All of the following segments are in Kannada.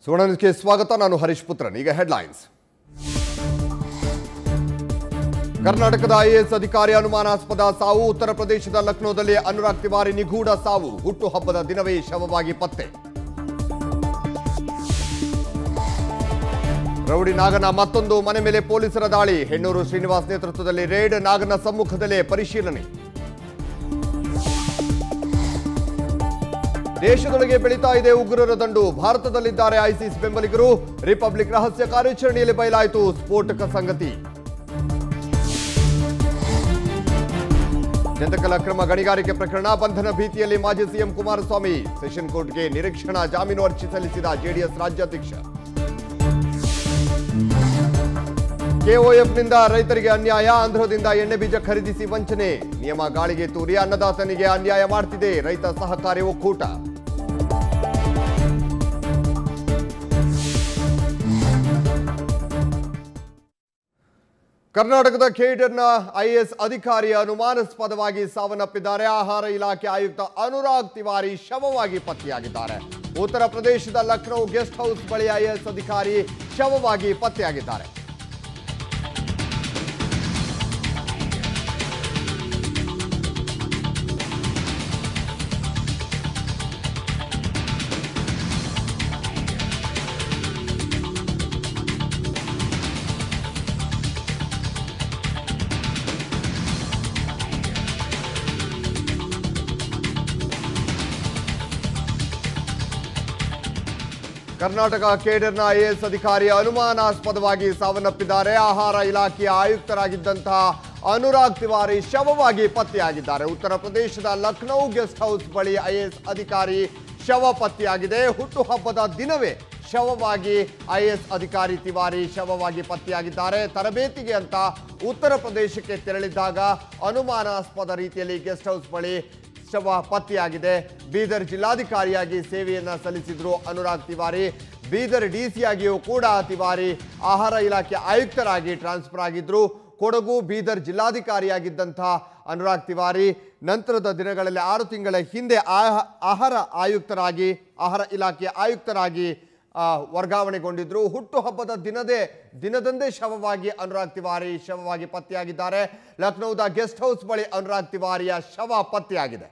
ಸುವರ್ಣ ನ್ಯೂಸ್ಗೆ ಸ್ವಾಗತ. ನಾನು ಹರೀಶ್ ಪುತ್ರನ್. ಈಗ ಹೆಡ್ಲೈನ್ಸ್. ಕರ್ನಾಟಕದ ಐಎಎಸ್ ಅಧಿಕಾರಿ ಅನುಮಾನಾಸ್ಪದ ಸಾವು. ಉತ್ತರ ಪ್ರದೇಶದ ಲಕ್ನೋದಲ್ಲಿ ಅನುರಾಗ್ ತಿವಾರಿ ನಿಗೂಢ ಸಾವು. ಹುಟ್ಟುಹಬ್ಬದ ದಿನವೇ ಶವವಾಗಿ ಪತ್ತೆ. ರೌಡಿ ನಾಗನ ಮತ್ತೊಂದು ಮನೆ ಮೇಲೆ ಪೊಲೀಸರ ದಾಳಿ. ಹೆಣ್ಣೂರು ಶ್ರೀನಿವಾಸ್ ನೇತೃತ್ವದಲ್ಲಿ ರೇಡ್. ನಾಗನ ಸಮ್ಮುಖದಲ್ಲೇ ಪರಿಶೀಲನೆ. ದೇಶದೊಳಗೆ ಬೆಳೀತಾ ಇದೆ ಉಗ್ರರ ದಂಡು. ಭಾರತದಲ್ಲಿದ್ದಾರೆ ಐಸಿಸ್ ಬೆಂಬಲಿಗರು. ರಿಪಬ್ಲಿಕ್ ರಹಸ್ಯ ಕಾರ್ಯಾಚರಣೆಯಲ್ಲಿ ಬಯಲಾಯಿತು ಸ್ಫೋಟಕ ಸಂಗತಿ. ಜಂತಕಲ್ ಅಕ್ರಮ ಗಣಿಗಾರಿಕೆ ಪ್ರಕರಣ. ಬಂಧನ ಭೀತಿಯಲ್ಲಿ ಮಾಜಿ ಸಿಎಂ ಕುಮಾರಸ್ವಾಮಿ. ಸೆಷನ್ ಕೋರ್ಟ್ಗೆ ನಿರೀಕ್ಷಣಾ ಜಾಮೀನು ಅರ್ಜಿ ಸಲ್ಲಿಸಿದ ಜೆಡಿಎಸ್ ರಾಜ್ಯಾಧ್ಯಕ್ಷ. ಕೆಒಎಫ್ನಿಂದ ರೈತರಿಗೆ ಅನ್ಯಾಯ. ಆಂಧ್ರದಿಂದ ಎಣ್ಣೆ ಬೀಜ ಖರೀದಿಸಿ ವಂಚನೆ. ನಿಯಮ ಗಾಳಿಗೆ ತೂರಿ ಅನ್ನದಾತನಿಗೆ ಅನ್ಯಾಯ ಮಾಡ್ತಿದೆ ರೈತ ಸಹಕಾರಿ ಒಕ್ಕೂಟ. ಕರ್ನಾಟಕದ ಕೇಡರ್ನ ಐಎಎಸ್ ಅಧಿಕಾರಿ ಅನುಮಾನಾಸ್ಪದವಾಗಿ ಸಾವನ್ನಪ್ಪಿದ್ದಾರೆ. ಆಹಾರ ಇಲಾಖೆ ಆಯುಕ್ತ ಅನುರಾಗ್ ತಿವಾರಿ ಶವವಾಗಿ ಪತ್ತೆಯಾಗಿದ್ದಾರೆ. ಉತ್ತರ ಪ್ರದೇಶದ ಲಕ್ನೋ ಗೆಸ್ಟ್ ಹೌಸ್ ಬಳಿ ಐಎಎಸ್ ಅಧಿಕಾರಿ ಶವವಾಗಿ ಪತ್ತೆಯಾಗಿದ್ದಾರೆ. ಕರ್ನಾಟಕ ಕೇಡರ್ನ ಐಎಎಸ್ ಅಧಿಕಾರಿ ಅನುಮಾನಾಸ್ಪದವಾಗಿ ಸಾವನ್ನಪ್ಪಿದ್ದಾರೆ. ಆಹಾರ ಇಲಾಖೆಯ ಆಯುಕ್ತರಾಗಿದ್ದಂತಹ ಅನುರಾಗ್ ತಿವಾರಿ ಶವವಾಗಿ ಪತ್ತೆಯಾಗಿದ್ದಾರೆ. ಉತ್ತರ ಪ್ರದೇಶದ ಲಕ್ನೋ ಗೆಸ್ಟ್ ಹೌಸ್ ಬಳಿ ಐಎಎಸ್ ಅಧಿಕಾರಿ ಶವ ಪತ್ತೆಯಾಗಿದೆ. ಹುಟ್ಟುಹಬ್ಬದ ದಿನವೇ ಶವವಾಗಿ ಐಎಎಸ್ ಅಧಿಕಾರಿ ತಿವಾರಿ ಶವವಾಗಿ ಪತ್ತೆಯಾಗಿದ್ದಾರೆ. ತರಬೇತಿಗೆ ಅಂತ ಉತ್ತರ ಪ್ರದೇಶಕ್ಕೆ ತೆರಳಿದ್ದಾಗ ಅನುಮಾನಾಸ್ಪದ ರೀತಿಯಲ್ಲಿ ಗೆಸ್ಟ್ ಹೌಸ್ ಬಳಿ ಶವ ಪತ್ತೆಯಾಗಿದೆ. ಬೀದರ್ ಜಿಲ್ಲಾಧಿಕಾರಿಯಾಗಿ ಸೇವೆಯನ್ನ ಸಲ್ಲಿಸಿದ್ರು ಅನುರಾಗ್ ತಿವಾರಿ. ಬೀದರ್ ಡಿಸಿಯಾಗಿಯೂ ಕೂಡ ತಿವಾರಿ ಆಹಾರ ಇಲಾಖೆ ಆಯುಕ್ತರಾಗಿ ಟ್ರಾನ್ಸ್ಫರ್ ಆಗಿದ್ರು. ಕೊಡಗು ಬೀದರ್ ಜಿಲ್ಲಾಧಿಕಾರಿಯಾಗಿದ್ದಂತಹ ಅನುರಾಗ್ ತಿವಾರಿ ನಂತರದ ದಿನಗಳಲ್ಲಿ 6 ತಿಂಗಳ ಹಿಂದೆ ಆಹಾರ ಇಲಾಖೆಯ ಆಯುಕ್ತರಾಗಿ ವರ್ಗಾವಣೆಗೊಂಡಿದ್ರು. ಹುಟ್ಟುಹಬ್ಬದ ದಿನದಂದೇ ಶವವಾಗಿ ಅನುರಾಗ್ ತಿವಾರಿ ಶವವಾಗಿ ಪತ್ತೆಯಾಗಿದ್ದಾರೆ. ಲಕ್ನೋದ ಗೆಸ್ಟ್ ಹೌಸ್ ಬಳಿ ಅನುರಾಗ್ ತಿವಾರಿಯ ಶವ ಪತ್ತೆಯಾಗಿದೆ.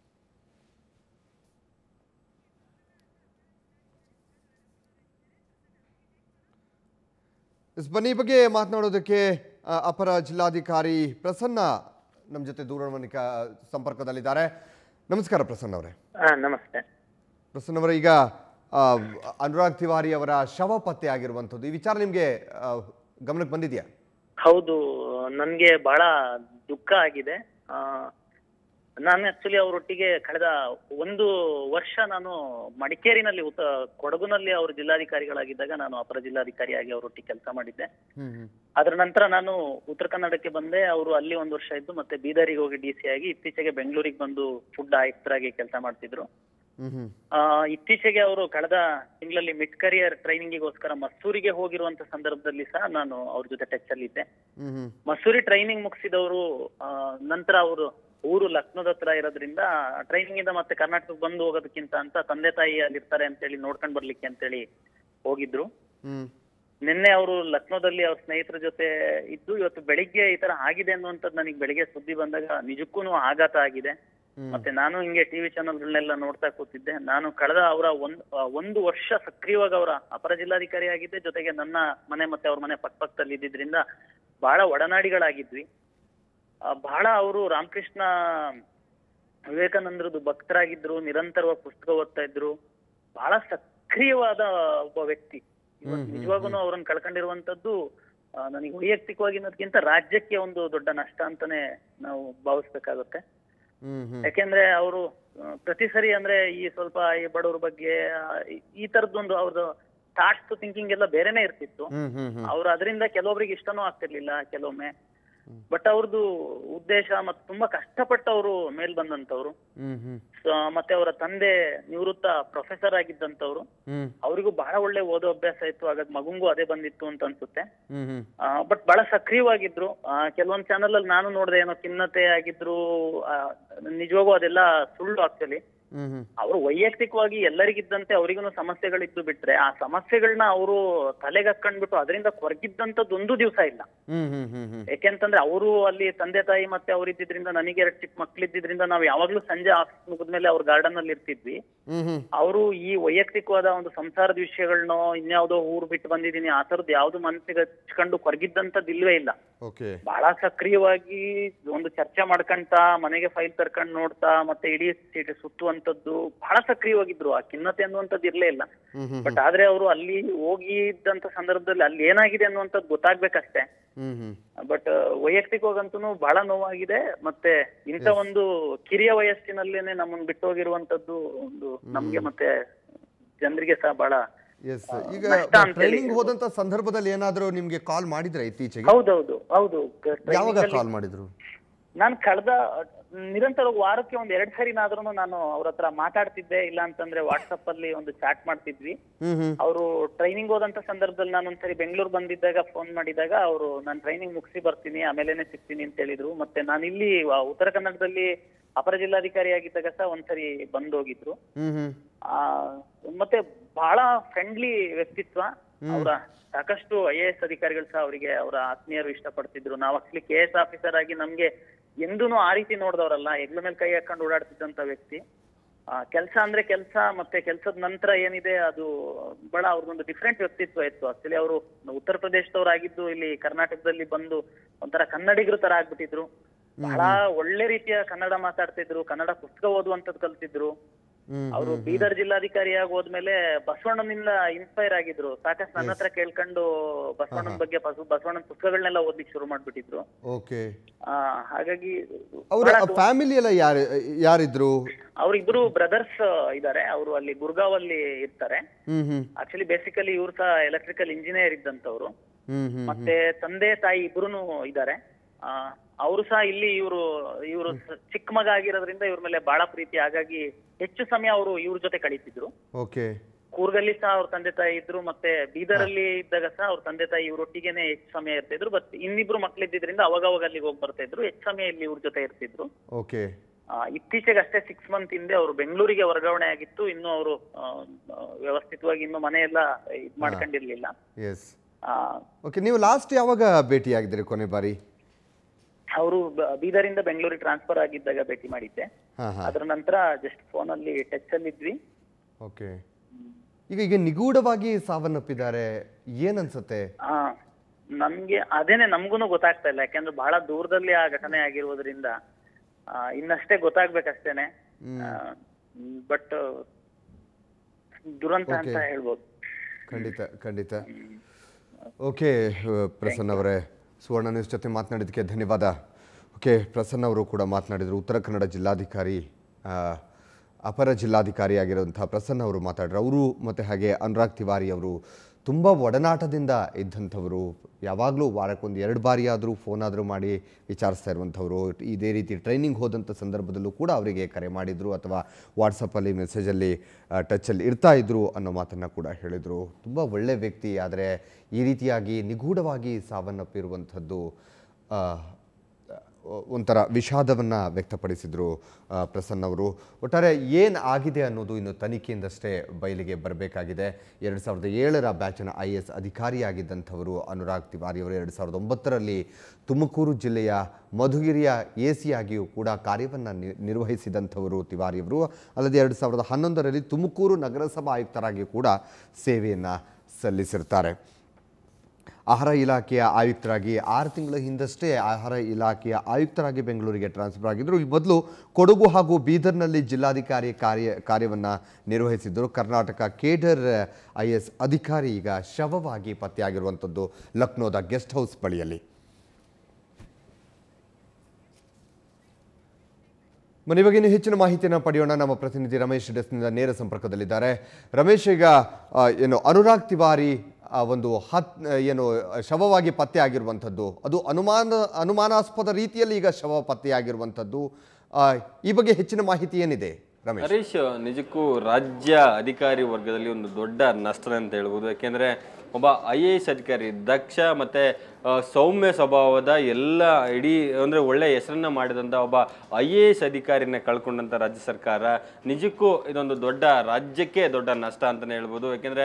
ಬನ್ನಿ ಬಗ್ಗೆ ಮಾತನಾಡೋದಕ್ಕೆ ಅಪರ ಜಿಲ್ಲಾಧಿಕಾರಿ ಪ್ರಸನ್ನ ನಮ್ಮ ಜೊತೆ ದೂರವಾಣಿ ಸಂಪರ್ಕದಲ್ಲಿದ್ದಾರೆ. ನಮಸ್ಕಾರ ಪ್ರಸನ್ನ ಅವರೇ. ನಮಸ್ತೆ ಪ್ರಸನ್ನ ಅವರೇ, ಈಗ ಅನುರಾಗ್ ತಿವಾರಿ ಅವರ ಶವ ಪತ್ತೆ ಆಗಿರುವಂಥದ್ದು, ಈ ವಿಚಾರ ನಿಮ್ಗೆ ಗಮನಕ್ಕೆ ಬಂದಿದೆಯಾ? ಹೌದು, ನನ್ಗೆ ಬಹಳ ದುಃಖ ಆಗಿದೆ. ನಾನು ಆಕ್ಚುಲಿ ಅವರೊಟ್ಟಿಗೆ ಕಳೆದ 1 ವರ್ಷ ನಾನು ಮಡಿಕೇರಿನಲ್ಲಿ ಕೊಡಗುನಲ್ಲಿ ಅವರು ಜಿಲ್ಲಾಧಿಕಾರಿಗಳಾಗಿದ್ದಾಗ ನಾನು ಅಪರ ಜಿಲ್ಲಾಧಿಕಾರಿಯಾಗಿ ಅವರೊಟ್ಟಿಗೆ ಕೆಲಸ ಮಾಡಿದ್ದೆ. ಅದರ ನಂತರ ನಾನು ಉತ್ತರ ಕನ್ನಡಕ್ಕೆ ಬಂದೆ. ಅವರು ಅಲ್ಲಿ 1 ವರ್ಷ ಇದ್ದು ಮತ್ತೆ ಬೀದರಿಗೆ ಹೋಗಿ ಡಿಸಿ ಆಗಿ ಇತ್ತೀಚೆಗೆ ಬೆಂಗಳೂರಿಗೆ ಬಂದು ಫುಡ್ ಆಯುಕ್ತರಾಗಿ ಕೆಲಸ ಮಾಡ್ತಿದ್ರು. ಇತ್ತೀಚೆಗೆ ಅವರು ಕಳೆದ ತಿಂಗಳಲ್ಲಿ ಮಿಡ್ ಕರಿಯರ್ ಟ್ರೈನಿಂಗಿಗೋಸ್ಕರ ಮಸೂರಿಗೆ ಹೋಗಿರುವಂತ ಸಂದರ್ಭದಲ್ಲಿ ಸಹ ನಾನು ಅವ್ರ ಜೊತೆ ಟಚ್ ಅಲ್ಲಿ ಇದ್ದೆ. ಮಸೂರಿ ಟ್ರೈನಿಂಗ್ ಮುಗಿಸಿದವರು ನಂತರ ಅವರು ಊರು ಲಕ್ನೋದ ಹತ್ರ ಇರೋದ್ರಿಂದ ಟ್ರೈನಿಂಗ್ ಇಂದ ಮತ್ತೆ ಕರ್ನಾಟಕಕ್ಕೆ ಬಂದು ಹೋಗೋದಕ್ಕಿಂತ ಅಂತ ತಂದೆ ತಾಯಿ ಅಲ್ಲಿರ್ತಾರೆ ಅಂತೇಳಿ ನೋಡ್ಕೊಂಡ್ ಬರ್ಲಿಕ್ಕೆ ಅಂತೇಳಿ ಹೋಗಿದ್ರು. ನಿನ್ನೆ ಅವರು ಲಕ್ನೋದಲ್ಲಿ ಅವ್ರ ಸ್ನೇಹಿತರ ಜೊತೆ ಇದ್ದು ಇವತ್ತು ಬೆಳಿಗ್ಗೆ ಈ ತರ ಆಗಿದೆ ಅನ್ನುವಂಥದ್ದು ನನಗೆ ಬೆಳಿಗ್ಗೆ ಸುದ್ದಿ ಬಂದಾಗ ನಿಜಕ್ಕೂ ಆಘಾತ ಆಗಿದೆ. ಮತ್ತೆ ನಾನು ಹಿಂಗೆ ಟಿವಿ ಚಾನೆಲ್ಗಳನ್ನೆಲ್ಲ ನೋಡ್ತಾ ಕೂತಿದ್ದೆ. ನಾನು ಕಳೆದ ಅವರ ಒಂದು ವರ್ಷ ಸಕ್ರಿಯವಾಗಿ ಅವರ ಅಪರ ಜಿಲ್ಲಾಧಿಕಾರಿ ಆಗಿದ್ದೆ. ಜೊತೆಗೆ ನನ್ನ ಮನೆ ಮತ್ತೆ ಅವ್ರ ಮನೆ ಪಕ್ಕದಲ್ಲಿ ಇದ್ದಿದ್ರಿಂದ ಬಹಳ ಒಡನಾಡಿಗಳಾಗಿದ್ವಿ. ಬಹಳ ಅವರು ರಾಮಕೃಷ್ಣ ವಿವೇಕಾನಂದರದ್ದು ಭಕ್ತರಾಗಿದ್ರು. ನಿರಂತರವಾಗಿ ಪುಸ್ತಕ ಓದ್ತಾ ಇದ್ರು. ಬಹಳ ಸಕ್ರಿಯವಾದ ಒಬ್ಬ ವ್ಯಕ್ತಿ. ನಿಜವಾಗೂ ಅವ್ರನ್ನ ಕಳ್ಕೊಂಡಿರುವಂತದ್ದು ನನಗೆ ವೈಯಕ್ತಿಕವಾಗಿ ಅನ್ನೋದಕ್ಕಿಂತ ರಾಜ್ಯಕ್ಕೆ ಒಂದು ದೊಡ್ಡ ನಷ್ಟ ಅಂತಾನೆ ನಾವು ಭಾವಿಸ್ಬೇಕಾಗುತ್ತೆ. ಯಾಕೆಂದ್ರೆ ಅವರು ಪ್ರತಿ ಸರಿ ಅಂದ್ರೆ ಈ ಸ್ವಲ್ಪ ಈ ಬಡವ್ರ ಬಗ್ಗೆ ಈ ತರದೊಂದು ಅವ್ರದ್ದು ಥಾಟ್ಸ್ ಥಿಂಕಿಂಗ್ ಎಲ್ಲ ಬೇರೆನೆ ಇರ್ತಿತ್ತು. ಅವ್ರು ಅದರಿಂದ ಕೆಲವೊಬ್ರಿಗೆ ಇಷ್ಟನೂ ಆಗ್ತಿರ್ಲಿಲ್ಲ ಕೆಲವೊಮ್ಮೆ. ಬಟ್ ಅವ್ರದ್ದು ಉದ್ದೇಶ ಮತ್ತೆ ತುಂಬಾ ಕಷ್ಟಪಟ್ಟು ಅವರು ಮೇಲ್ ಬಂದಂತವ್ರು. ಮತ್ತೆ ಅವರ ತಂದೆ ನಿವೃತ್ತ ಪ್ರೊಫೆಸರ್ ಆಗಿದ್ದಂತವ್ರು. ಅವರಿಗೂ ಬಹಳ ಒಳ್ಳೆ ಓದೋ ಅಭ್ಯಾಸ ಇತ್ತು, ಹಾಗಾಗಿ ಮಗುಂಗೂ ಅದೇ ಬಂದಿತ್ತು ಅಂತ ಅನ್ಸುತ್ತೆ. ಬಟ್ ಬಹಳ ಸಕ್ರಿಯವಾಗಿದ್ರು. ಕೆಲವೊಂದ್ ಚಾನಲ್ ಅಲ್ಲಿ ನಾನು ನೋಡಿದೆ, ಏನೋ ಖಿನ್ನತೆ ಆಗಿದ್ರು. ನಿಜವಾಗೂ ಅದೆಲ್ಲ ಸುಳ್ಳು ಆಕ್ಚುಲಿ. ಅವರು ವೈಯಕ್ತಿಕವಾಗಿ ಎಲ್ಲರಿಗಿದ್ದಂತೆ ಅವರಿಗೂ ಸಮಸ್ಯೆಗಳಿದ್ದು ಬಿಟ್ರೆ, ಆ ಸಮಸ್ಯೆಗಳನ್ನ ಅವರು ತಲೆಗೆ ಹಾಕೊಂಡ್ಬಿಟ್ಟು ಅದರಿಂದ ಕೊರಗಿದ್ದಂತದ್ದೊಂದು ದಿವಸ ಇಲ್ಲ. ಯಾಕೆಂತಂದ್ರೆ ಅವರು ಅಲ್ಲಿ ತಂದೆ ತಾಯಿ ಮತ್ತೆ ಅವ್ರಿದ್ದಿದ್ರಿಂದ, ನನಗೆ 2 ಚಿಕ್ಕ ಮಕ್ಳಿದ್ದಿದ್ರಿಂದ ನಾವು ಯಾವಾಗ್ಲೂ ಸಂಜೆ ಆಫೀಸ್ ಮುಗಿದ್ಮೇಲೆ ಅವ್ರ ಗಾರ್ಡನ್ ಅಲ್ಲಿ ಇರ್ತಿದ್ವಿ. ಅವರು ಈ ವೈಯಕ್ತಿಕವಾದ ಒಂದು ಸಂಸಾರದ ವಿಷಯಗಳನ್ನೋ ಇನ್ಯಾವುದೋ ಊರು ಬಿಟ್ಟು ಬಂದಿದ್ದೀನಿ ಆ ತರದ್ದು ಯಾವ್ದು ಮನಸ್ಸಿಗೆ ಹಚ್ಕೊಂಡು ಕೊರಗಿದ್ದಂತದ್ದು ಇಲ್ವೇ ಇಲ್ಲ. ಬಹಳ ಸಕ್ರಿಯವಾಗಿ ಒಂದು ಚರ್ಚೆ ಮಾಡ್ಕೊಂತ, ಮನೆಗೆ ಫೈಲ್ ತರ್ಕೊಂಡ್ ನೋಡ್ತಾ, ಮತ್ತೆ ಇಡೀ ಸುತ್ತುವಂತದ್ದು ಬಹಳ ಸಕ್ರಿಯವಾಗಿದ್ರು. ಆ ಖಿನ್ನತೆ ಅನ್ನುವಂಥದ್ದು ಇರ್ಲೇ ಇಲ್ಲ. ಬಟ್ ಆದ್ರೆ ಅವರು ಅಲ್ಲಿ ಹೋಗಿದ್ದಂತ ಸಂದರ್ಭದಲ್ಲಿ ಅಲ್ಲಿ ಏನಾಗಿದೆ ಅನ್ನುವಂಥದ್ದು ಗೊತ್ತಾಗ್ಬೇಕಷ್ಟೇ. ಬಟ್ ವೈಯಕ್ತಿಕವಾಗಂತೂ ಬಹಳ ನೋವಾಗಿದೆ. ಮತ್ತೆ ಇಂಥ ಒಂದು ಕಿರಿಯ ವಯಸ್ಸಿನಲ್ಲೇನೆ ನಮ್ಮನ್ನು ಬಿಟ್ಟು ಹೋಗಿರುವಂತದ್ದು ಒಂದು ನಮ್ಗೆ ಮತ್ತೆ ಜನರಿಗೆ ಸಹ ಬಹಳ. ಈಗ ಟ್ರೈನಿಂಗ್ ಹೋದಂತ ಸಂದರ್ಭದಲ್ಲಿ ಏನಾದರೂ ನಿಮ್ಗೆ ಕಾಲ್ ಮಾಡಿದ್ರೆ ಇತ್ತೀಚೆಗೆ? ಹೌದೌದು. ಯಾವಾಗ ಕಾಲ್ ಮಾಡಿದ್ರು? ನಾನು ಕಳೆದ ನಿರಂತರ ವಾರಕ್ಕೆ 1-2 ಸರಿನಾದ್ರೂ ನಾನು ಅವ್ರ ಹತ್ರ ಮಾತಾಡ್ತಿದ್ದೆ. ಇಲ್ಲ ಅಂತಂದ್ರೆ ವಾಟ್ಸಪ್ ಅಲ್ಲಿ ಒಂದು ಚಾಟ್ ಮಾಡ್ತಿದ್ವಿ. ಅವರು ಟ್ರೈನಿಂಗ್ ಹೋದಂತ ಸಂದರ್ಭದಲ್ಲಿ ನಾನು ಒಂದ್ಸರಿ ಬೆಂಗಳೂರು ಬಂದಿದ್ದಾಗ ಫೋನ್ ಮಾಡಿದಾಗ ಅವರು ನಾನು ಟ್ರೈನಿಂಗ್ ಮುಗಿಸಿ ಬರ್ತೀನಿ ಆಮೇಲೆನೆ ಸಿಗ್ತೀನಿ ಅಂತ ಹೇಳಿದ್ರು. ಮತ್ತೆ ನಾನು ಇಲ್ಲಿ ಉತ್ತರ ಕನ್ನಡದಲ್ಲಿ ಅಪರ ಜಿಲ್ಲಾಧಿಕಾರಿ ಆಗಿದ್ದಾಗ ಸಹ ಒಂದ್ಸರಿ ಬಂದೋಗಿದ್ರು. ಮತ್ತೆ ಬಹಳ ಫ್ರೆಂಡ್ಲಿ ವ್ಯಕ್ತಿತ್ವ. ಅವರ ಸಾಕಷ್ಟು IAS ಅಧಿಕಾರಿಗಳು ಸಹ ಅವರಿಗೆ ಅವರ ಆತ್ಮೀಯರು ಇಷ್ಟಪಡ್ತಿದ್ರು. ನಾವು ಆಕ್ಚುಲಿ KS ಆಫೀಸರ್ ಆಗಿ ನಮ್ಗೆ ಎಂದೂನು ಆ ರೀತಿ ನೋಡ್ದವ್ರಲ್ಲ, ಹೆಗ್ಲ ಮೇಲೆ ಕೈ ಹಾಕೊಂಡು ಓಡಾಡ್ತಿದ್ದಂತ ವ್ಯಕ್ತಿ. ಕೆಲಸ ಅಂದ್ರೆ ಕೆಲಸ, ಮತ್ತೆ ಕೆಲಸದ ನಂತರ ಏನಿದೆ ಅದು ಬಹಳ ಅವ್ರದೊಂದು ಡಿಫ್ರೆಂಟ್ ವ್ಯಕ್ತಿತ್ವ ಇತ್ತು. ಆಕ್ಚುಲಿ ಅವರು ಉತ್ತರ ಪ್ರದೇಶದವರಾಗಿದ್ದು ಇಲ್ಲಿ ಕರ್ನಾಟಕದಲ್ಲಿ ಬಂದು ಒಂಥರ ಕನ್ನಡಿಗರು ತರ ಆಗ್ಬಿಟ್ಟಿದ್ರು. ಬಹಳ ಒಳ್ಳೆ ರೀತಿಯ ಕನ್ನಡ ಮಾತಾಡ್ತಿದ್ರು, ಕನ್ನಡ ಪುಸ್ತಕ ಓದುವಂತದ್ದು ಕಲ್ತಿದ್ರು. ಅವರು ಬೀದರ್ ಜಿಲ್ಲಾಧಿಕಾರಿಯಾಗಿ ಹೋದ್ಮೇಲೆ ಬಸವಣ್ಣನಿಂದ ಇನ್ಸ್ಪೈರ್ ಆಗಿದ್ರು. ಸಾಕಷ್ಟು ನನ್ನ ಹತ್ರ ಕೇಳ್ಕೊಂಡು ಬಸವಣ್ಣನ ಬಗ್ಗೆ, ಬಸವಣ್ಣನ ಪುಸ್ತಕಗಳನ್ನೆಲ್ಲ ಓದ್ಲಿಕ್ಕೆ ಶುರು ಮಾಡ್ಬಿಟ್ಟಿದ್ರು. ಹಾಗಾಗಿ ಅವರ ಫ್ಯಾಮಿಲಿ ಎಲ್ಲ ಯಾರಿದ್ರು? ಅವ್ರಿಬ್ರು ಬ್ರದರ್ಸ್ ಇದಾರೆ. ಅವರು ಅಲ್ಲಿ ಗುರ್ಗಾವ್ ಅಲ್ಲಿ ಇರ್ತಾರೆ. ಆಕ್ಚುಲಿ ಬೇಸಿಕಲಿ ಇವ್ರು ಸಹ ಎಲೆಕ್ಟ್ರಿಕಲ್ ಇಂಜಿನಿಯರ್ ಇದ್ದಂತವ್ರು. ಮತ್ತೆ ತಂದೆ ತಾಯಿ ಇಬ್ರುನು ಇದಾರೆ. ಅವರು ಸಹ ಇಲ್ಲಿ ಇವರು ಚಿಕ್ಕ ಮಗ ಆಗಿರೋದ್ರಿಂದ ಇವ್ರ ಮೇಲೆ ಬಹಳ ಪ್ರೀತಿ. ಹಾಗಾಗಿ ಹೆಚ್ಚು ಸಮಯ ಅವರು ಇವ್ರ ಜೊತೆ ಕಳೀತಿದ್ರು. ಕೂರ್ಗಲ್ಲಿ ಸಹ ಅವ್ರ ತಂದೆ ತಾಯಿ ಇದ್ರು. ಮತ್ತೆ ಬೀದರಲ್ಲಿ ಇದ್ದಾಗ ಸಹ ಅವ್ರ ತಂದೆ ತಾಯಿ ಇವ್ರೊಟ್ಟಿಗೆನೆ ಹೆಚ್ಚು ಸಮಯ ಇರ್ತಿದ್ರು. ಬಟ್ ಇನ್ನಿಬ್ರು ಮಕ್ಳಿದ್ದಿದ್ರಿಂದ ಅವಾಗ ಅಲ್ಲಿಗೆ ಹೋಗಿ ಬರ್ತಾ ಇದ್ರು. ಹೆಚ್ಚು ಸಮಯ ಇಲ್ಲಿ ಇವ್ರ ಜೊತೆ ಇರ್ತಿದ್ರು. ಇತ್ತೀಚೆಗೆ ಅಷ್ಟೇ 6 ಮಂತ್ ಹಿಂದೆ ಅವರು ಬೆಂಗಳೂರಿಗೆ ವರ್ಗಾವಣೆ ಆಗಿತ್ತು. ಇನ್ನು ಅವರು ವ್ಯವಸ್ಥಿತವಾಗಿ ಇನ್ನು ಮನೆಯೆಲ್ಲ ಇದ್ ಮಾಡ್ಕೊಂಡಿರ್ಲಿಲ್ಲ. ನೀವು ಲಾಸ್ಟ್ ಯಾವಾಗ ಭೇಟಿ ಆಗಿದ್ರಿ ಕೊನೆ ಬಾರಿ? ಅವರು ಬೀದರಿಂದ ಬೆಂಗಳೂರಿಗೆ ಟ್ರಾನ್ಸ್ಫರ್ ಆಗಿದ್ದಾಗ ಭೇಟಿ ಮಾಡಿದ್ದೆ. ಅದರ ನಂತರ ಜಸ್ಟ್ ಫೋನ್ ಅಲ್ಲಿ ಟಚ್ ಅಲ್ಲಿ ಇದ್ವಿ. ಈಗ ನಿಗೂಢವಾಗಿ ಸಾವನ್ನಪ್ಪಿದ್ದಾರೆ, ಏನನ್ಸುತ್ತೆ? ನಮ್ಗೆ ಅದೇನೆ ನಮ್ಗೂನು ಗೊತ್ತಾಗ್ತಾ ಇಲ್ಲ. ಯಾಕಂದ್ರೆ ಬಹಳ ದೂರದಲ್ಲಿ ಆ ಘಟನೆ ಆಗಿರುವುದರಿಂದ ಇನ್ನಷ್ಟೇ ಗೊತ್ತಾಗ್ಬೇಕಷ್ಟೇನೆ. ಬಟ್ ದುರಂತ ಅಂತ ಹೇಳ್ಬೋದು. ಖಂಡಿತ. ಓಕೆ ಪ್ರಸನ್ನ ಅವರೇ, ಸುವರ್ಣ ನ್ಯೂಸ್ ಜೊತೆ ಮಾತನಾಡಿದ್ದಕ್ಕೆ ಧನ್ಯವಾದ. ಪ್ರಸನ್ನ ಅವರು ಕೂಡ ಮಾತನಾಡಿದರು. ಉತ್ತರ ಕನ್ನಡ ಜಿಲ್ಲಾಧಿಕಾರಿ, ಅಪರ ಜಿಲ್ಲಾಧಿಕಾರಿ ಆಗಿರುವಂಥ ಪ್ರಸನ್ನ ಅವರು ಮಾತಾಡಿದ್ರು. ಅವರು ಮತ್ತು ಹಾಗೆ ಅನುರಾಗ್ ತಿವಾರಿ ಅವರು ತುಂಬ ಒಡನಾಟದಿಂದ ಇದ್ದಂಥವರು. ಯಾವಾಗಲೂ ವಾರಕ್ಕೊಂದು 2 ಬಾರಿ ಆದರೂ ಫೋನ್ ಆದರೂ ಮಾಡಿ ವಿಚಾರಿಸ್ತಾ ಇರುವಂಥವ್ರು. ಇದೇ ರೀತಿ ಟ್ರೈನಿಂಗ್ ಹೋದಂಥ ಸಂದರ್ಭದಲ್ಲೂ ಕೂಡ ಅವರಿಗೆ ಕರೆ ಮಾಡಿದರು ಅಥವಾ ವಾಟ್ಸಪ್ಪಲ್ಲಿ ಮೆಸೇಜಲ್ಲಿ ಟಚಲ್ಲಿ ಇರ್ತಾ ಇದ್ರು ಅನ್ನೋ ಮಾತನ್ನು ಕೂಡ ಹೇಳಿದರು. ತುಂಬ ಒಳ್ಳೆಯ ವ್ಯಕ್ತಿ. ಆದರೆ ಈ ರೀತಿಯಾಗಿ ನಿಗೂಢವಾಗಿ ಸಾವನ್ನಪ್ಪಿರುವಂಥದ್ದು ಒಂಥರ ವಿಷಾದವನ್ನು ವ್ಯಕ್ತಪಡಿಸಿದರು ಪ್ರಸನ್ನ ಅವರು. ಒಟ್ಟಾರೆ ಏನು ಆಗಿದೆ ಅನ್ನೋದು ಇನ್ನು ತನಿಖೆಯಿಂದಷ್ಟೇ ಬಯಲಿಗೆ ಬರಬೇಕಾಗಿದೆ. 2007ರ ಬ್ಯಾಚಿನ IAS ಅಧಿಕಾರಿಯಾಗಿದ್ದಂಥವರು ಅನುರಾಗ್ ತಿವಾರಿ ಅವರು 2009ರಲ್ಲಿ ತುಮಕೂರು ಜಿಲ್ಲೆಯ ಮಧುಗಿರಿಯ AC ಆಗಿಯೂ ಕೂಡ ಕಾರ್ಯವನ್ನು ನಿರ್ವಹಿಸಿದಂಥವರು ತಿವಾರಿಯವರು. ಅಲ್ಲದೆ 2011ರಲ್ಲಿ ತುಮಕೂರು ನಗರಸಭಾ ಆಯುಕ್ತರಾಗಿಯೂ ಕೂಡ ಸೇವೆಯನ್ನು ಸಲ್ಲಿಸಿರ್ತಾರೆ. ಆಹಾರ ಇಲಾಖೆಯ ಆಯುಕ್ತರಾಗಿ 6 ತಿಂಗಳ ಹಿಂದಷ್ಟೇ ಆಹಾರ ಇಲಾಖೆಯ ಆಯುಕ್ತರಾಗಿ ಬೆಂಗಳೂರಿಗೆ ಟ್ರಾನ್ಸ್ಫರ್ ಆಗಿದ್ದರು. ಈ ಮೊದಲು ಕೊಡಗು ಹಾಗೂ ಬೀದರ್ನಲ್ಲಿ ಜಿಲ್ಲಾಧಿಕಾರಿ ಕಾರ್ಯವನ್ನು ನಿರ್ವಹಿಸಿದ್ದರು. ಕರ್ನಾಟಕ ಕೇಡರ್ IAS ಅಧಿಕಾರಿ ಈಗ ಶವವಾಗಿ ಪತ್ತೆಯಾಗಿರುವಂಥದ್ದು ಲಕ್ನೋದ ಗೆಸ್ಟ್ ಹೌಸ್ ಬಳಿಯಲ್ಲಿ. ಮನೆ ಬಗ್ಗೆ ಹೆಚ್ಚಿನ ಮಾಹಿತಿಯನ್ನು ಪಡೆಯೋಣ. ನಮ್ಮ ಪ್ರತಿನಿಧಿ ರಮೇಶ್ ಡೆಸ್ಕ್ನಿಂದ ನೇರ ಸಂಪರ್ಕದಲ್ಲಿದ್ದಾರೆ. ರಮೇಶ್, ಈಗ ಅನುರಾಗ್ ತಿವಾರಿ ಒಂದು ಶವವಾಗಿ ಪತ್ತೆ ಆಗಿರುವಂಥದ್ದು, ಅದು ಅನುಮಾನಾಸ್ಪದ ರೀತಿಯಲ್ಲಿ ಈಗ ಶವ ಪತ್ತೆಯಾಗಿರುವಂಥದ್ದು. ಈ ಬಗ್ಗೆ ಹೆಚ್ಚಿನ ಮಾಹಿತಿ ಏನಿದೆ ರಮೇಶ್? ಹರೀಶ್, ನಿಜಕ್ಕೂ ರಾಜ್ಯ ಅಧಿಕಾರಿ ವರ್ಗದಲ್ಲಿ ಒಂದು ದೊಡ್ಡ ನಷ್ಟ ಅಂತ ಹೇಳ್ಬೋದು. ಯಾಕೆಂದ್ರೆ ಒಬ್ಬ IAS ಅಧಿಕಾರಿ ದಕ್ಷ ಮತ್ತೆ ಸೌಮ್ಯ ಸ್ವಭಾವದ ಎಲ್ಲ ಇಡೀ ಅಂದರೆ ಒಳ್ಳೆ ಹೆಸರನ್ನ ಮಾಡಿದಂಥ ಒಬ್ಬ IAS ಅಧಿಕಾರಿನ ಕಳ್ಕೊಂಡಂಥ ರಾಜ್ಯ ಸರ್ಕಾರ ನಿಜಕ್ಕೂ ಇದೊಂದು ದೊಡ್ಡ ರಾಜ್ಯಕ್ಕೆ ದೊಡ್ಡ ನಷ್ಟ ಅಂತಲೇ ಹೇಳ್ಬೋದು. ಯಾಕೆಂದರೆ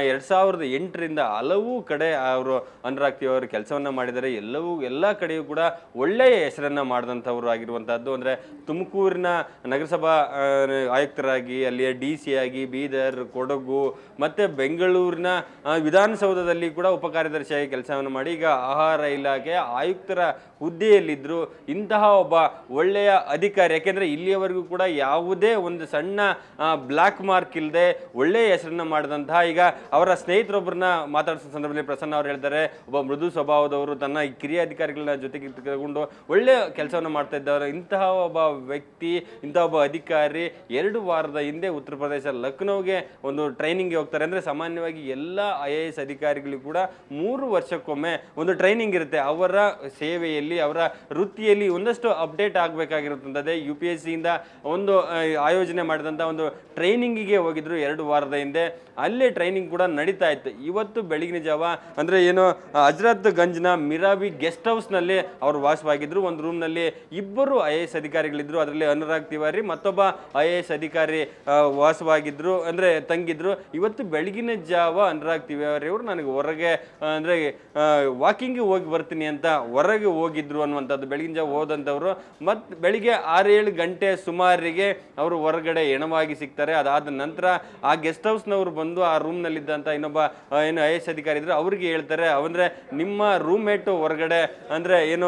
2008ರಿಂದ ಹಲವು ಕಡೆ ಅವರು ಅನುರಾಗ್ ತಿವಾರಿ ಕೆಲಸವನ್ನು ಮಾಡಿದ್ದಾರೆ. ಎಲ್ಲ ಕಡೆಯೂ ಕೂಡ ಒಳ್ಳೆಯ ಹೆಸರನ್ನು ಮಾಡಿದಂಥವ್ರು ಆಗಿರುವಂಥದ್ದು. ಅಂದರೆ ತುಮಕೂರಿನ ನಗರಸಭಾ ಆಯುಕ್ತರಾಗಿ, ಅಲ್ಲಿಯ DC ಆಗಿ, ಬೀದರ್, ಕೊಡಗು ಮತ್ತು ಬೆಂಗಳೂರಿನ ವಿಧಾನಸೌಧದಲ್ಲಿ ಕೂಡ ಉಪ ಕಾರ್ಯದರ್ಶಿಯಾಗಿ ಕೆಲಸವನ್ನು ಮಾಡಿ ಈಗ ಆಹಾರ ಇಲಾಖೆಯ ಆಯುಕ್ತರ ಹುದ್ದೆಯಲ್ಲಿದ್ದರು. ಇಂತಹ ಒಬ್ಬ ಒಳ್ಳೆಯ ಅಧಿಕಾರಿ, ಯಾಕೆಂದರೆ ಇಲ್ಲಿಯವರೆಗೂ ಕೂಡ ಯಾವುದೇ ಒಂದು ಸಣ್ಣ ಬ್ಲ್ಯಾಕ್ ಮಾರ್ಕ್ ಇಲ್ಲದೆ ಒಳ್ಳೆಯ ಹೆಸರನ್ನು ಮಾಡಿದಂತಹ, ಈಗ ಅವರ ಸ್ನೇಹಿತರೊಬ್ಬರನ್ನ ಮಾತಾಡಿಸೋ ಸಂದರ್ಭದಲ್ಲಿ ಪ್ರಸನ್ನ ಅವರು ಹೇಳ್ತಾರೆ, ಒಬ್ಬ ಮೃದು ಸ್ವಭಾವದವರು ತನ್ನ ಕಿರಿಯ ಅಧಿಕಾರಿಗಳನ್ನ ಜೊತೆಗೆ ತಗೊಂಡು ಒಳ್ಳೆಯ ಕೆಲಸವನ್ನು ಮಾಡ್ತಾ ಇದ್ದಾರೆ. ಇಂತಹ ಒಬ್ಬ ವ್ಯಕ್ತಿ, ಇಂತಹ ಒಬ್ಬ ಅಧಿಕಾರಿ 2 ವಾರದ ಹಿಂದೆ ಉತ್ತರ ಪ್ರದೇಶ ಲಕ್ನೋಗೆ ಒಂದು ಟ್ರೈನಿಂಗ್ಗೆ ಹೋಗ್ತಾರೆ. ಅಂದರೆ ಸಾಮಾನ್ಯವಾಗಿ ಎಲ್ಲ IAS ಅಧಿಕಾರಿಗಳಿಗೂ ಕೂಡ 3 ವರ್ಷಕ್ಕೊಮ್ಮೆ ಒಂದು ಟ್ರೈನಿಂಗ್ ಇರುತ್ತೆ. ಅವರ ಸೇವೆಯಲ್ಲಿ, ಅವರ ವೃತ್ತಿಯಲ್ಲಿ ಒಂದಷ್ಟು ಅಪ್ಡೇಟ್ ಆಗಬೇಕಾಗಿರುತ್ತದೆ. UPSC ಇಂದ ಒಂದು ಆಯೋಜನೆ ಮಾಡಿದಂಥ ಒಂದು ಟ್ರೈನಿಂಗಿಗೆ ಹೋಗಿದ್ರು 2 ವಾರದ ಹಿಂದೆ. ಅಲ್ಲೇ ಟ್ರೈನಿಂಗ್ ಕೂಡ ನಡೀತಾ ಇತ್ತು. ಇವತ್ತು ಬೆಳಗಿನ ಜಾವ ಅಂದರೆ ಏನು ಹಜರತ್ ಗಂಜ್ನ ಮಿರಾಬಿ ಗೆಸ್ಟ್ ಹೌಸ್ನಲ್ಲಿ ಅವರು ವಾಸವಾಗಿದ್ದರು. ಒಂದು ರೂಮ್ನಲ್ಲಿ 2 IAS ಅಧಿಕಾರಿಗಳಿದ್ರು. ಅದರಲ್ಲಿ ಅನುರಾಗ್ ತಿವಾರಿ ಮತ್ತೊಬ್ಬ IAS ಅಧಿಕಾರಿ ವಾಸವಾಗಿದ್ದರು, ಅಂದರೆ ತಂಗಿದ್ರು. ಇವತ್ತು ಬೆಳಗಿನ ಜಾವ ಅನುರಾಗ್ ತಿವಾರಿ ಅವರು ನನಗೆ ಹೊರಗೆ ಅಂದರೆ ವಾಕಿಂಗ್ ಹೋಗಿ ಬರ್ತೀನಿ ಅಂತ ಹೊರಗೆ ಹೋಗಿದ್ರು ಅನ್ನುವಂಥದ್ದು. ಬೆಳಗಿನ ಜಾವ ಹೋದಂಥವ್ರು ಮತ್ತು ಬೆಳಿಗ್ಗೆ 6-7 ಗಂಟೆ ಸುಮಾರಿಗೆ ಅವರು ಹೊರಗಡೆ ಹೆಣವಾಗಿ ಸಿಗ್ತಾರೆ. ಅದಾದ ನಂತರ ಆ ಗೆಸ್ಟ್ ಹೌಸ್ನವರು ಬಂದು ಆ ರೂಮ್ನಲ್ಲಿದ್ದಂಥ ಇನ್ನೊಬ್ಬ ಏನು IAS ಅಧಿಕಾರಿ ಇದ್ರು ಅವ್ರಿಗೆ ಹೇಳ್ತಾರೆ, ಅಂದರೆ ನಿಮ್ಮ ರೂಮ್ಮೇಟು ಹೊರಗಡೆ ಅಂದರೆ ಏನು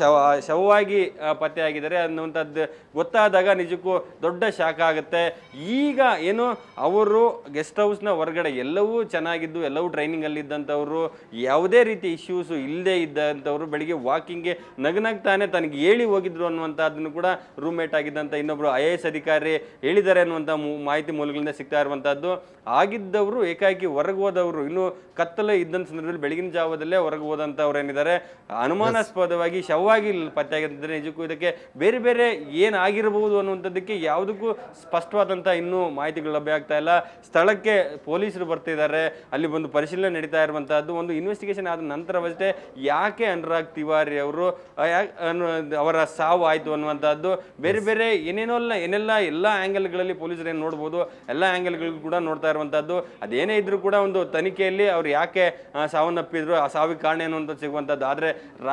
ಶವವಾಗಿ ಪತ್ತೆಯಾಗಿದ್ದಾರೆ ಅನ್ನುವಂಥದ್ದು ಗೊತ್ತಾದಾಗ ನಿಜಕ್ಕೂ ದೊಡ್ಡ ಶಾಖ ಆಗುತ್ತೆ. ಈಗ ಏನು ಅವರು ಗೆಸ್ಟ್ ಹೌಸ್ನ ಹೊರಗಡೆ ಎಲ್ಲವೂ ಚೆನ್ನಾಗಿದ್ದು, ಎಲ್ಲವೂ ಟ್ರೈನಿಂಗಲ್ಲಿದ್ದಂಥವ್ರು, ಯಾವುದೇ ರೀತಿ ಇಶ್ಯೂಸು ಇಲ್ಲದೆ ಇದ್ದಂಥವ್ರು ಬೆಳಿಗ್ಗೆ ವಾಕಿಂಗ್ಗೆ ನಗ್ನಗ್ತಾನೆ ತನಗೆ ಹೇಳಿ ಹೋಗಿದ್ರು ಅನ್ನುವಂಥದ್ದನ್ನು ಕೂಡ ರೂಮ್ಮೇಟ್ ಆಗಿದ್ದಂಥ ಇನ್ನೊಬ್ಬರು IAS ಅಧಿಕಾರಿ ಹೇಳಿದ್ದಾರೆ ಅನ್ನುವಂಥ ಮಾಹಿತಿ ಮೂಲಗಳಿಂದ ಸಿಗ್ತಾ ಇರುವಂಥದ್ದು. ಆಗಿದ್ದವರು ಏಕಾಏಕಿ ಹೊರಗೆ ಹೋದವರು, ಇನ್ನು ಕತ್ತಲೆ ಇದ್ದಂಥ ಸಂದರ್ಭದಲ್ಲಿ ಬೆಳಗಿನ ಜಾವದಲ್ಲೇ ಹೊರಗೆ ಹೋದಂಥವ್ರು ಏನಿದ್ದಾರೆ ಅನುಮಾನಾಸ್ಪದವಾಗಿ ಶವವಾಗಿ ಪತ್ತೆಯಾಗಿದ್ದಾರೆ. ನಿಜಕ್ಕೂ ಇದಕ್ಕೆ ಬೇರೆ ಬೇರೆ ಏನಾಗಿರಬಹುದು ಅನ್ನುವಂಥದ್ದಕ್ಕೆ ಯಾವುದಕ್ಕೂ ಸ್ಪಷ್ಟವಾದಂಥ ಇನ್ನೂ ಮಾಹಿತಿಗಳು ಲಭ್ಯ ಆಗ್ತಾ ಇಲ್ಲ. ಸ್ಥಳಕ್ಕೆ ಪೊಲೀಸರು ಬರ್ತಿದ್ದಾರೆ, ಅಲ್ಲಿ ಒಂದು ಪರಿಶೀಲನೆ ನಡೀತಾ ಇರುವಂತಹದ್ದು. ಒಂದು ಇನ್ವೆಸ್ಟಿಗೇಷನ್ ಆದ ನಂತರವಷ್ಟೇ ಯಾಕೆ ಅನುರಾಗ್ ತಿವಾರಿ ಅವರು ಅವರ ಸಾವು ಆಯಿತು ಅನ್ನುವಂಥದ್ದು ಬೇರೆ ಬೇರೆ ಏನೆಲ್ಲ ಎಲ್ಲ ಆ್ಯಂಗಲ್ಗಳಲ್ಲಿ ಪೊಲೀಸರು ಏನು ನೋಡ್ಬೋದು, ಎಲ್ಲ ಆ್ಯಂಗಲ್ಗಳಿಗೂ ಕೂಡ ನೋಡ್ತಾ ಇರುವಂಥದ್ದು. ಅದೇನೇ ಇದ್ರೂ ಕೂಡ ಒಂದು ತನಿಖೆಯಲ್ಲಿ ಅವ್ರು ಯಾಕೆ ಸಾವನ್ನಪ್ಪಿದ್ರು, ಆ ಸಾವಿಗೆ ಕಾರಣ ಏನು ಅಂತ ಸಿಗುವಂಥದ್ದು. ಆದರೆ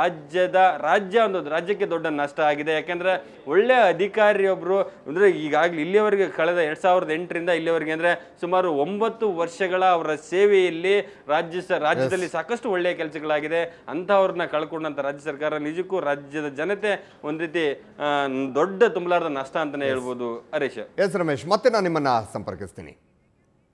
ರಾಜ್ಯಕ್ಕೆ ದೊಡ್ಡ ನಷ್ಟ ಆಗಿದೆ. ಯಾಕೆಂದರೆ ಒಳ್ಳೆ ಅಧಿಕಾರಿಯೊಬ್ಬರು ಅಂದರೆ ಈಗಾಗಲೇ ಇಲ್ಲಿಯವರೆಗೆ ಕಳೆದ 2008ರಿಂದ ಇಲ್ಲಿವರೆಗೆ ಅಂದರೆ ಸುಮಾರು 9 ವರ್ಷಗಳ ಅವರ ಸೇವೆಯಲ್ಲಿ ರಾಜ್ಯದಲ್ಲಿ ಸಾಕಷ್ಟು ಒಳ್ಳೆಯ ಕೆಲಸಗಳಾಗಿದೆ. ಅಂಥವ್ರನ್ನ ಕಳ್ಕೊಂಡಂಥ ರಾಜ್ಯ ಸರ್ಕಾರ ನಿಜಕ್ಕೂ ರಾಜ್ಯದ ಜನತೆ ಒಂದು ರೀತಿ ದೊಡ್ಡ ತುಂಬಲಾರದ ನಷ್ಟ ಅಂತಲೇ ಹೇಳ್ಬೋದು. ಹರೀಶ್. ಎಸ್ ರಮೇಶ್, ಮತ್ತೆ ನಾನು ನಿಮ್ಮನ್ನ ಸಂಪರ್ಕಿಸ್ತೀನಿ.